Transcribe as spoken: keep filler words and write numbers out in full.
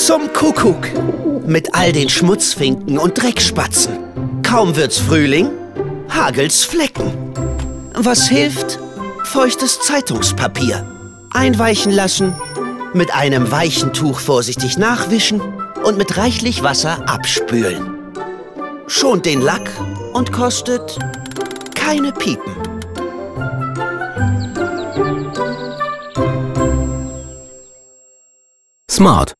Zum Kuckuck. Mit all den Schmutzfinken und Dreckspatzen. Kaum wird's Frühling, hagelt's Flecken. Was hilft? Feuchtes Zeitungspapier. Einweichen lassen, mit einem weichen Tuch vorsichtig nachwischen und mit reichlich Wasser abspülen. Schont den Lack und kostet keine Piepen. Smart.